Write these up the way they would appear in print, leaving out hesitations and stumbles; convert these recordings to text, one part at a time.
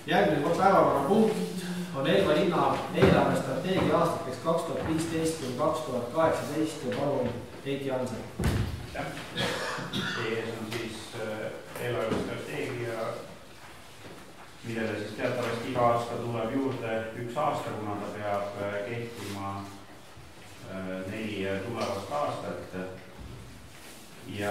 Järgmine päevakorrapunkt on Elva linna eelarvestrateegia aastateks 2015–2018 ja palun Heiki Hansen. Teie ees on siis eelarvestrateegia, millele siis teatavasti iga aasta tuleb juurde üks aasta, kuna ta peab kehtima 4 tulevast aastat. Ja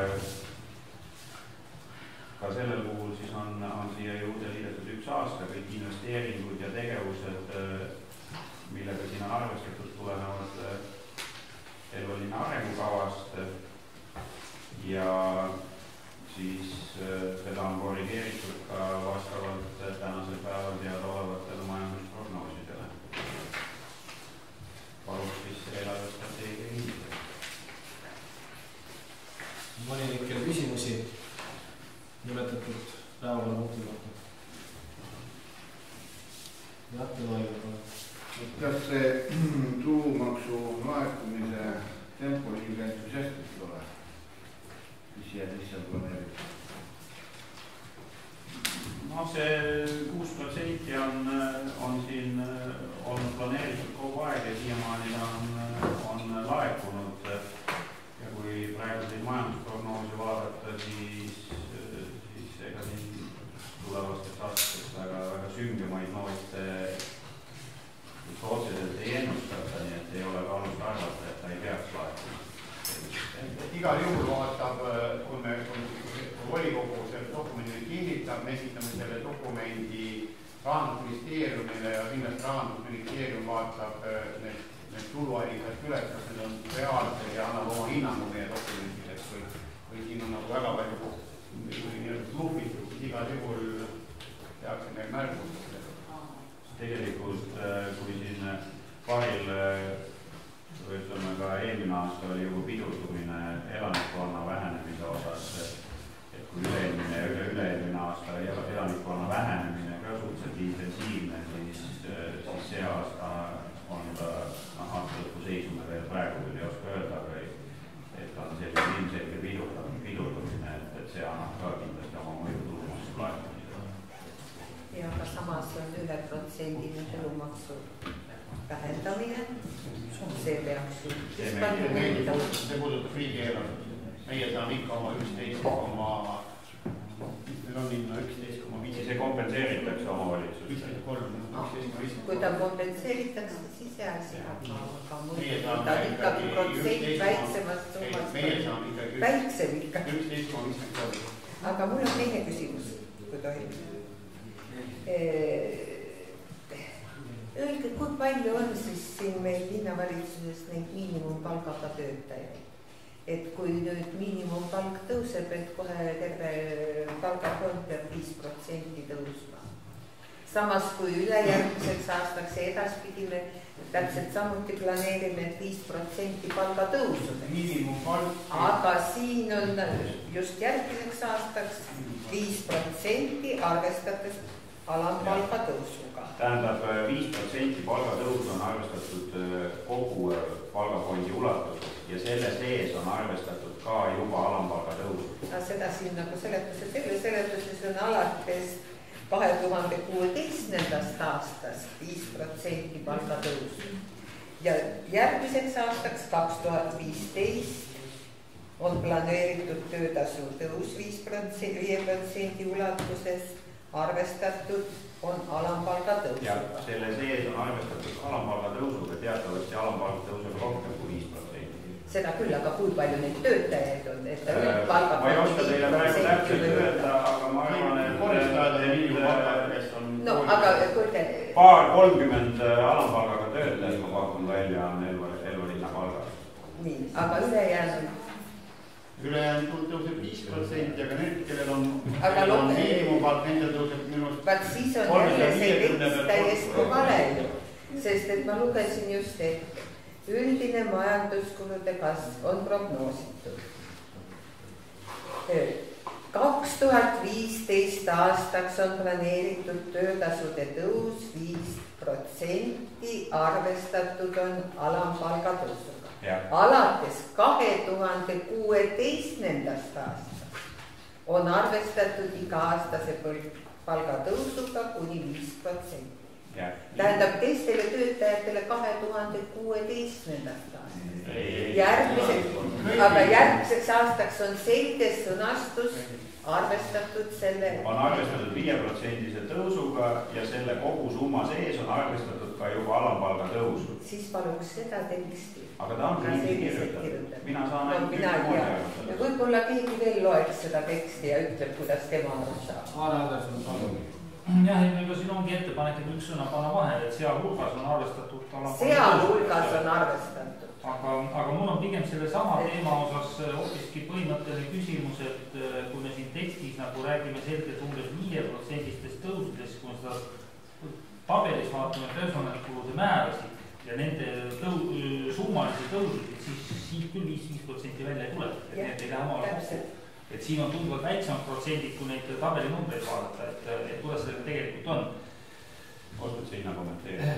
ka sellel puhul siis on siia juurde liidetud üks aasta, kõik investeeringud ja tegevused, millega siin on arvestatud, tulenevad Elva linna arengukavast ja siis seda on korrigeeritud ka vastavalt tänasel päeval teadaolevatele majandusprognoosidele. Paluks siis eelarvestrateegia hindiga. Mõninike küsimusi nimetatud päevakorrapunkti kohta. Jah, tema aega. Kas see tulumaksu laekumise tempo ilmselt hästi ole? Mis seal planeerib? No see 6% on siin olnud planeeritud kogu aeg ja siiamaani on laekunud. Ja kui praegu siin majandusprognoosi vaadata, siis ega siin tulevastest aastatest väga süngemaid noote otseselt ei ennustata, nii et ei ole ka alust arvata, et ta ei peaks laekuma. Igal juhul vaatab, kui me volikogu selle dokumendi kinnitab, me esitame selle dokumendi Rahandusministeeriumile ja kindlasti Rahandusministeerium vaatab need tuluallikad üles, kas need on reaalsed ja annab oma hinnangu meie dokumentideks või siin on nagu väga palju blufitud, siis igal juhul tehakse meil märgus. Tegelikult kui siin paaril, ütleme ka eelmine aasta oli juba pidurdumine elanikkonna vähenemise osas, et kui üle-eelmine aasta elanikkonna vähenemine ka suhteliselt intensiivne, siis see aasta on ta aastalõpu seisuna veel praegu küll ei oska öelda, aga et on selline ilmselge pidurdumine, et see annab ka kindlasti oma mõju tulumaksu laekumisele. Ja aga samas on 1% tulumaksu vähendamine. See peaks ju. See puudutab riigieelarvet. Meie saame ikka oma 11,5. See kompenseeritakse omavalitsus. 11,3. Kui ta kompenseeritakse, siis jää see. Aga muidu ta ikkagi protsent väiksemast summast. Meie saame ikkagi. Väiksem ikka. 11,53. Aga mul on teine küsimus, kui tohib. Öelge, kui palju on siis siin meil linnavalitsuses neid miinimumpalgaga töötajaid? Et kui nüüd miinimumpalk tõuseb, et kohe terve palgafond peab 5% tõusma. Samas kui ülejärgmiseks aastaks ja edaspidi me täpselt samuti planeerime 5% palgatõusu. Aga siin on just järgmiseks aastaks 5% arvestades alampalga tõusuga. Tähendab, 5% palgatõus on arvestatud kogu palgafondi ulatuses ja selle sees on arvestatud ka juba alampalga tõusu. Seda siin nagu seletuses, selle seletuses on alates 2016. aastast 5% palgatõusu. Ja järgmiseks aastaks 2015 on planeeritud töötasu tõus 5% ulatuses. Arvestatud on alampalga tõusuga. Ja selle sees on arvestatud alampalga tõusuga, teatavasti alampalga tõusub rohkem kui 5%. Seda küll, aga kui palju neid töötajaid on? Ma ei oska teile praegu täpselt öelda, aga ma arvan, et paar 30 alampalgaga töötajad, ma pakun välja, on Elva linna palga. Nii, aga ülejäänud? Ülejäänud tõuseb 5%, aga need, kellel on miinimumpalk, nendel tõuseb minust. Vaat siis on jälle see tekst täiesti vale ju, sest et ma lugesin just ette. Üldine majanduskulude kasv on prognoositud. 2015 aastaks on planeeritud töötasude tõus 5%, arvestatud on alampalga tõusuga. Alates 2016. aastast on arvestatud iga-aastase palgatõusuga kuni 5%. Tähendab teistele töötajatele 2016. Aga järgmiseks aastaks on selge sõnastus arvestatud selle... On arvestatud 5% tõusuga ja selle kogu summa sees on arvestatud ka juba alampalga tõusu. Siis paluks seda teksti. Aga ta on nii kirjutatud. Mina saan ainult võib-olla keegi veel loeks seda teksti ja ütleb, kuidas tema saab. Jah, ega siin ongi ettepanek, et üks sõna panna vahele, et sealhulgas on arvestatud sealhulgas on arvestatud. Aga mul on pigem selle sama teema osas hoopiski põhimõtteline küsimus, et kui me siin tekstis nagu räägime selgelt umbes 5% tõusudest, kui me seda tabelis vaatame personalikulude määrasid ja nende summalisi tõususid, siis siit küll 5% välja ei tule, et need ei lähe omale kokku. Et siin on tunduvalt väiksemad protsendid, kui neid tabeli numbreid vaadata, et kuidas sellega tegelikult on. Oskad sa hinna kommenteerida?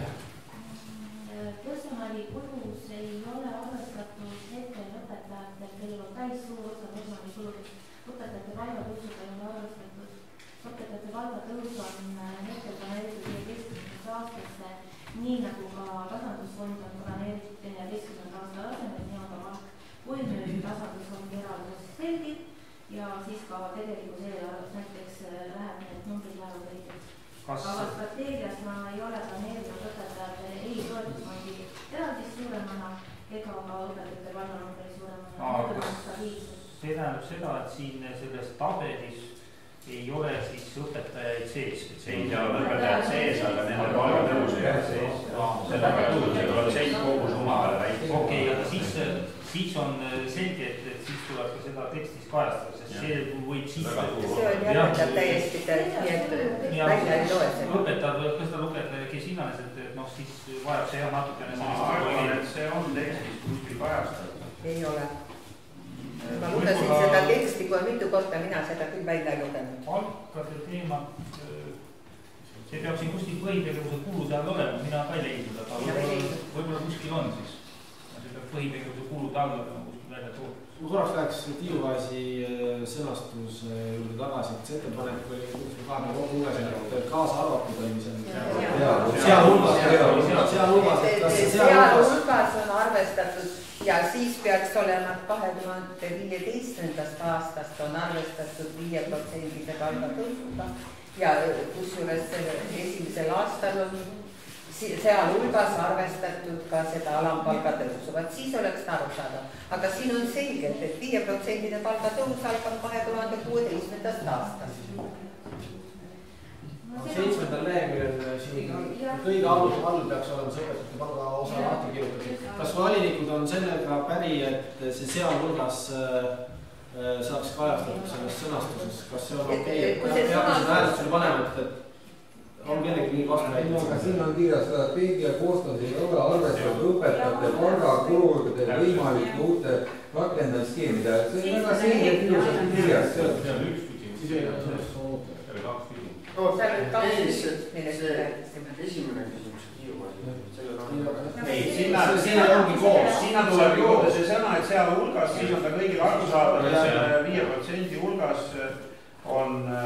Personalikulus ei ole arvestatud hetkel õpetajatel, kellel on täis suur osa personalikuludest. Õpetajate palgatõusud ei ole arvestatud. Õpetajate palgatõus on hetkel planeeritud 15. aastasse, nii nagu ka tasandusfond on planeeritud 14. aasta tasemel, nii on ka palk. Kui nüüd tasandusfondi eraldus selgib ja siis ka tegelikus eelarves näiteks läheb need numbrid lähevad õigeks. Aga strateegias ma ei ole planeerinud õpetajatele ei toetusfondi eraldist suuremana ega ka õpetajate palganumbri suuremana. See tähendab seda, et siin selles tabelis ei ole siis õpetajaid sees. Ei, seal on õpetajad sees, aga nende palgatõus ei ole sees. Sellega see protsent kogu summa peale väike. Okei, aga siis on selge, et siis tuleb ka seda tekstis kajastada, sest see võib siis... See on jätkab täiesti välja ei loe seda. Õpetajad võib ka seda lugeda, kes hinnanes, et siis vajab see natukene... Ma arvan, et see on tekstis kuskil kajastatud. Ei ole. Ma lugesin seda teksti, kui on mitu korda, mina seda küll välja lugenud. Palkade teema, see peab siin kuskil põhitegevuse kulude all olema, mina ka ei leidnud, aga võib-olla kuskil on siis. See peab põhitegevuse kulude all olema kuskil välja toodud. Ma korraks läheks Tiiuvaasi sõnastuse juurde tagasi, et see ettepanek oli kaasa arvatud oli sealhulgas on arvestatud ja siis peaks olema 2015. aastast on arvestatud 5% palgatõusuga ja kusjuures esimesel aastal on sealhulgas arvestatud ka seda alampalga tõusu, siis oleks ta arusaadav. Aga siin on selgelt, et 5% palgatõus algab 2016. aastast. 7. leheküljel siin kõige all peaks olema see õpetajate palga osa lahti kirjutatud. Kas valinikud on sellega päri, et see sealhulgas saaks kajastatud selles sõnastuses? Kas see on okei? Peaks hääletusele panema, et on kellegi nii vastu näiteks? Aga siin on kirjas strateegia koostamisel ei ole arvestatud õpetajate palgakulude võimalike uute rakendamisskeemide. See on väga selge ilusasti kirjas. See on üks küsimus. See oli kaks küsimus. Esimene küsimus ei, sinna ongi koos. Sinna tuleb juurde see sõna, et seal hulgas, siis on ta kõigil arusaadav, et selle 5% hulgas on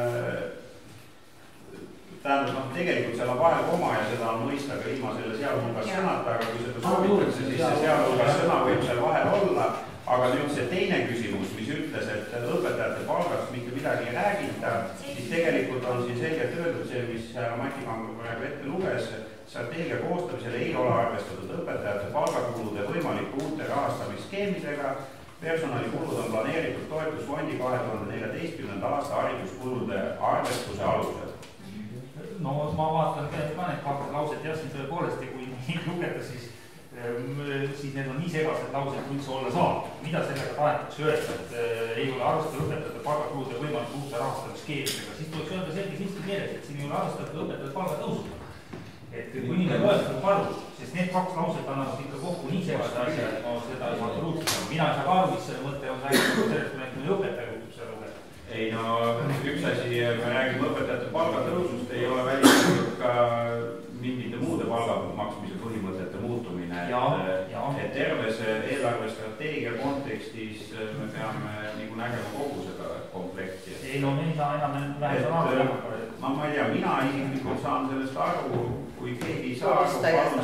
tähendab, tegelikult seal on vahel koma ja seda on mõista ka ilma selle sealhulgas sõnata, aga kui seda soovitakse, siis see sealhulgas sõna võib seal vahel olla. Aga nüüd see teine küsimus, mis ütles, et õpetajate palgast mitte midagi ei räägita, siis tegelikult on siin selgelt öeldud see, mis Mati Kangur praegu ette luges, strateegia koostamisel ei ole arvestatud õpetajate palgakulude võimaliku uute rahastamisskeemidega. Personalikulud on planeeritud toetusfondi 2014. aasta hariduskulude arvestuse alusel. No ma vaatan ka need kaks lauset, jah, siin tõepoolest ja kui nii lugeda, siis need on nii segased laused, kui üldse olla saab. Mida sellega tahetakse öelda, et ei ole arvestatud õpetajate palgakulude võimalik uute rahastamisskeemidega, siis tuleks öelda selge eesti keeles, et siin ei ole arvestatud õpetajate palgatõusud. Et kui inimene loestab aru, sest need kaks lauset annavad ikka kokku nii segased asja, et ma seda ei saa absoluutselt. Mina ei saa aru, mis selle mõte on räägitud sellest, kui näiteks õpetaja juhtub selle lugeda. Ei no, üks asi, me räägime õpetajate palgatõusust, ei ole välistatud ka mingite muude palgamaksmise põhimõtete muutumine. Et terves eelarvestrateegia kontekstis me peame nagu nägema kogu seda komplekti. Ei no, me ei saa enam vähem. Ma ma ei tea, mina isiklikult saan sellest aru, kui keegi ei saa aru, palun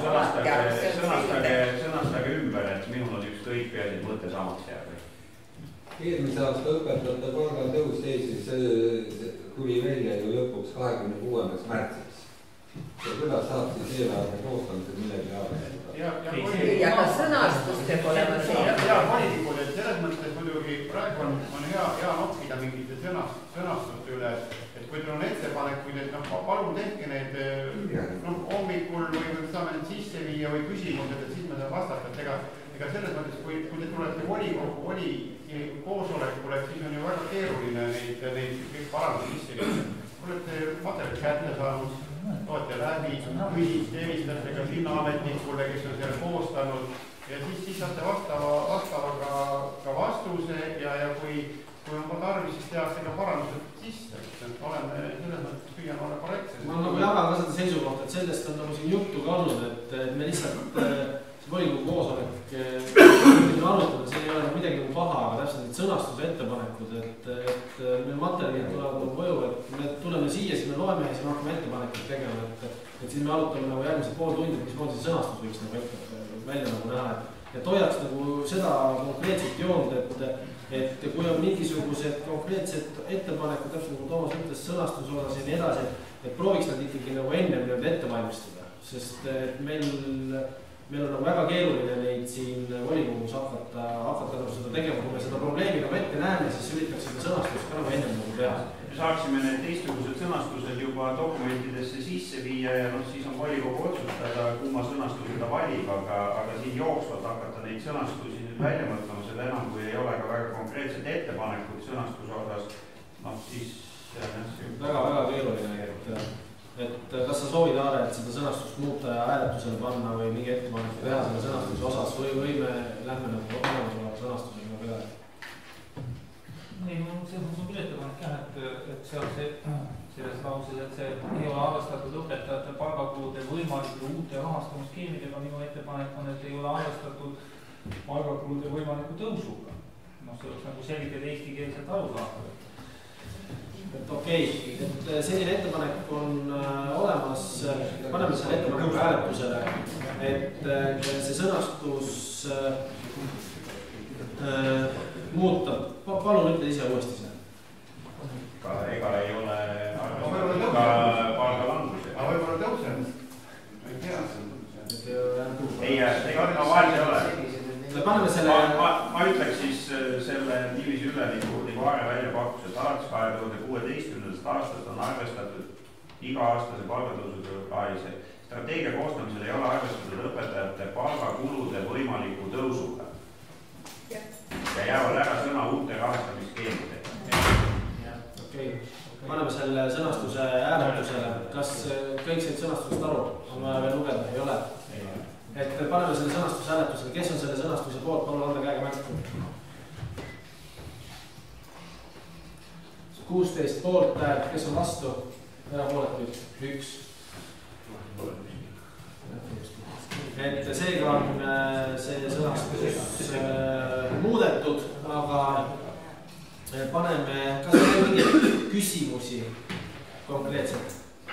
sõnastage ümber, et minul on ükskõik peale mõte samaks jääb. Eelmise aasta õpetajate palgatõus seisis, tuli välja ju lõpuks 26. märtsiks. Ja kuidas saab siis eelarve koostamisel millegi arvestada? Aga sõnastust peab olema see. Ja poliitikul, et selles mõttes muidugi praegu on hea noppida mingite sõnastuste üle, et kui teil on ettepanekuid, et palun tehke need hommikul või saame need sisse viia või küsimused, et siis me saame vastata, et ega selles mõttes, kui te tulete volikogu koosolekule, siis on ju väga keeruline neid kõik parandusi sisse viia. Olete materjali kätte saanud, toete läbi, helistate ka linnaametnikule, kes on selle koostanud ja siis saate vastava ka vastuse ja kui on tarvis, siis tehakse ka parandused sisse. Oleme selles mõttes püüan olla korrektsed. Ma jagan ka seda seisukohta, et sellest on nagu siin juttu ka olnud, et me lihtsalt volikogu koosolek arutada, see ei ole midagi nagu paha, aga täpselt need sõnastuse ettepanekud, et meil materjalid tulevad nagu koju, et me tuleme siia, siis me loeme ja siis me hakkame ettepanekuid tegema, et siis me arutame nagu järgmised pool tundi, mismoodi see sõnastus võiks nagu välja nagu näha, et hoiaks nagu seda konkreetset joond, et kui on mingisugused konkreetsed ettepanekud, täpselt nagu Toomas ütles, sõnastuse osas ja nii edasi, et prooviks nad ikkagi nagu enne ette valmistada, sest meil on nagu väga keeruline neid siin volikogus hakata nagu seda tegema, kui me seda probleemi nagu ette näeme, siis üritaks seda sõnastust ka nagu enne nagu teha. Me saaksime need teistsugused sõnastused juba dokumentidesse sisse viia ja siis on volikogu otsustada, kumma sõnastuse ta valib, aga siin jooksvalt hakata neid sõnastusi nüüd välja mõtlema, seda enam, kui ei ole ka väga konkreetsed ettepanekud sõnastuse osas, siis väga keeruline, et kas sa soovid, Aare, et seda sõnastust muuta ja hääletusele panna või mingi ettepaneku teha selle sõnastuse osas või me lähme nagu olemasoleva sõnastusega peale? Ei, see on küll ettepanek jah, et seal selles lauses, et see ei ole arvestatud õpetajate palgakulude võimalike uute rahastamiskeemidega. Minu ettepanek on, et ei ole arvestatud palgakulude võimaliku tõusuga. See oleks nagu selgelt eestikeelselt aru saada. Okei, et selline ettepanek on olemas, paneme selle ettepaneku hääletusele, et see sõnastus muuta, palun ütle ise uuesti see. Ega ei ole palgalangus. Aga võib-olla tõuseb. Ei tea. Ei, ma vahel ei ole. Ma ütleks siis selle niiviisi üle, nagu Aare välja pakkus, et alates 2016. aastast on arvestatud iga-aastase palgatõusude strateegia koostamisel ei ole arvestatud õpetajate palgakulude võimaliku tõusuga. Ja jäävad ära sõna uute rahastamiskeemide. Okei, paneme selle sõnastuse hääletusele. Kas kõik said sõnastusest aru? On vaja veel lugeda? Ei ole? Et paneme selle sõnastuse hääletusele. Kes on selle sõnastuse poolt? Palun anda käega märku. 16 poolt häält, kes on vastu? Erapooletuid 1. Et seega on see sõnastus muudetud, aga paneme, kas on mingeid küsimusi konkreetselt?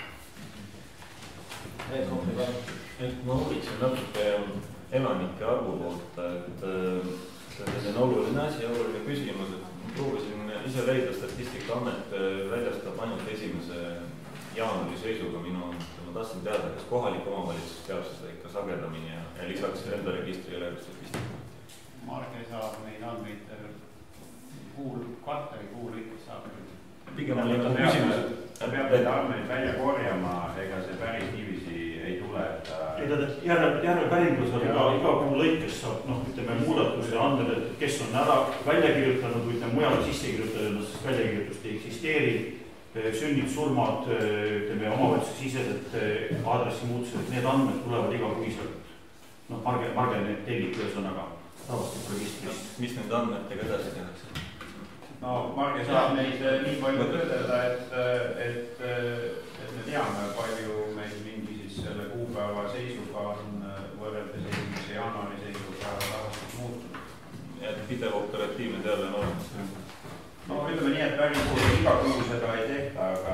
Ma huvitsen natuke elanike arvu poolt, et see on oluline asi, oluline küsimus, et proovisin ise leida, Statistikaamet väljastab ainult 1. jaanuari seisuga minu, ma tahtsin teada, kas kohalik omavalitsus teab seda ikka sagedamini ja lisaks enda registrile statistika. Marge saab neid andmeid kvartali lõikes saab. Pigem on ikka küsimus, ta peab neid andmeid välja korjama, ega see päris niiviisi ei tule. Järelpäringus on iga kuu lõikes saab muudatuse andmed, et kes on ära välja kirjutanud või mujale sisse kirjutanud, sest väljakirjutust ei eksisteeri. Sünnid, surmad, omavalitsuse sisesed aadressi muutused, need andmed tulevad igakuiselt. Marge need tellib ühesõnaga rahvastikuregistrist. Mis nende andmetega edasi tehakse? No Marge saab neid nii palju tõdeda, et me teame, palju meil mingi siis selle kuupäeva seisuga on võrreldes 1. jaanuari seisuga rahvastik muutunud. Ja pidev operatiivne teave on olemas. No ütleme nii, et päris iga kuu seda ei tehta, aga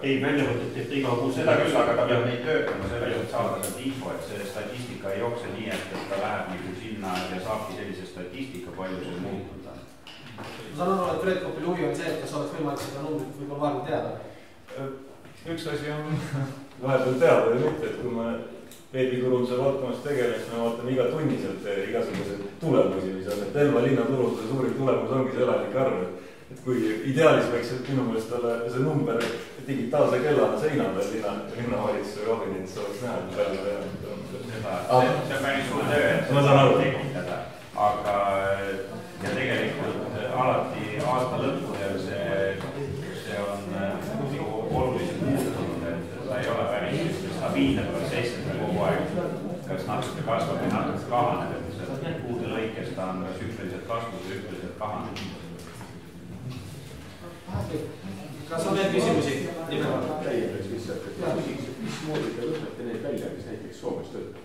ei, väljavõtet teeb ta iga kuu. Seda küll, aga ta peab neid töötama selleks, et saada sealt info, et see statistika ei jookse nii, et ta läheb nagu sinna ja saabki sellise statistika, palju see muutunud on. Ma saan aru, et Red Copil huvi on see, et kas oleks võimalik seda numbrit võib-olla varem teada? Üks asi on vahepeal teada või mitte, et kui ma veebiturunduse valdkonnas tegelen, siis me vaatame igatunniselt igasuguseid tulemusi, mis on, et Elva linna turunduse suurim tulemus ongi see elanike arv. Et kui ideaalis võiks minu meelest olla see number digitaalse kellana seina peal linnavalitsuse kabinetis oleks näha, et palju see on päris suur töö, et seda tekitada. Aga ja tegelikult alati aasta lõpudel see on oluliselt muutunud, et ta ei ole päris stabiilne protsess, et ta kogu aeg kas natuke kasvab või natuke kahaneb, et see kuude lõikes ta on kas hüppeliselt kasvus või hüppeliselt kahaneb. Kas on veel küsimusi? Täiendaks lihtsalt, et küsiks, et mismoodi te võtate neid välja, kes näiteks Soomes töötab?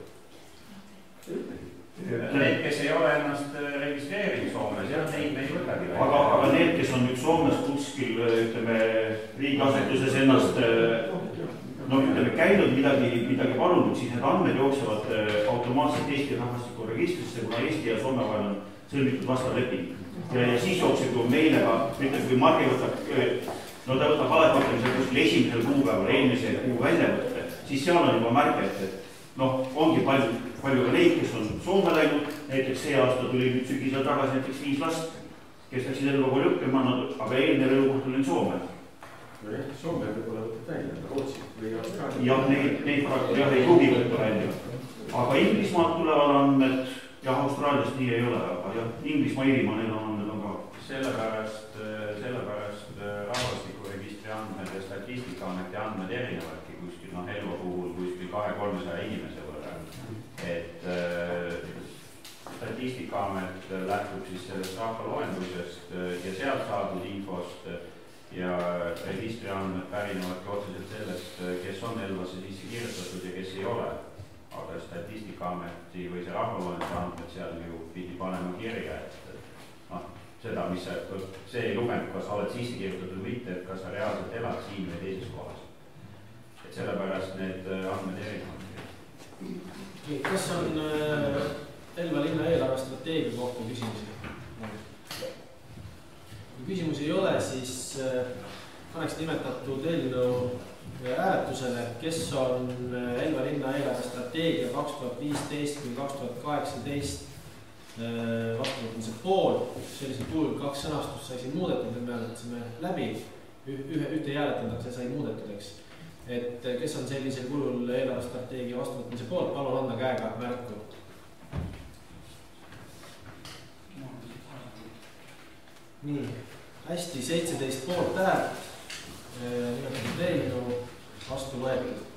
Need, kes ei ole ennast registreerinud Soomes, jah, neid me ei võtagi. Aga need, kes on nüüd Soomes kuskil, ütleme, riigiasutuses ennast käinud midagi palunud, siis need andmed jooksevad automaatselt Eesti rahvastikuregistrisse, kuna Eesti ja Soome vahel on sõlmitud vastav leping. Ja siis jookseb ju meile ka, ütleme, kui Margi võtab, ta võtab alepakkemisel kuskil 1. kuupäeval eelmise kuu väljavõtte, siis seal on juba märge, et ongi palju ka neid, kes on Soome läinud, näiteks see aasta tuli nüüd sügisel tagasi näiteks 5 last, kes läksid Elva kooli õppima, aga eelnev elukoht oli Soome. Soome võib-olla võtab välja, Rootsi või Austraalia. Jah, neid praegu ei pruugi võtta välja. Aga Inglismaalt tulevad andmed, jah, Austraaliast nii ei ole, aga jah, Inglismaa, Iirimaa, neil on andmed on ka. Sellepärast rahvastikuregistri andmed ja Statistikaameti andmed erinevadki kuskil, Elva puhul kuskil 200-300 inimese võrra. Et Statistikaamet lähtub siis sellest rahvaloendusest ja sealt saadud infost ja registriandmed pärinevadki otseselt sellest, kes on Elvasse sisse kirjutatud ja kes ei ole. Aga Statistikaameti või see rahvaloenduse andmed seal ju pidi panema kirja, et seda, mis see ei lugenud, kas sa oled sisse kirjutatud või mitte, et kas sa reaalselt elad siin või teises kohas. Et sellepärast need andmed erinevad. Kas on Elva linna eelarvestrateegia kohta küsimusi? Kui küsimusi ei ole, siis paneks nimetatud eelnõu hääletusele, kes on Elva linna eelarvestrateegia 2015–2018 vastuvõtmise poolt. Sellisel puhul 2 sõnastust sai siin muudetud, et me hääletasime läbi. Ühte ei hääletanud, see sai muudetud, eks. Et kes on sellisel kulul eelarvestrateegia vastuvõtmise poolt, palun anda käega märku. Nii, hästi, 17 poolt häält, nimetatud eelnõu vastu võetud.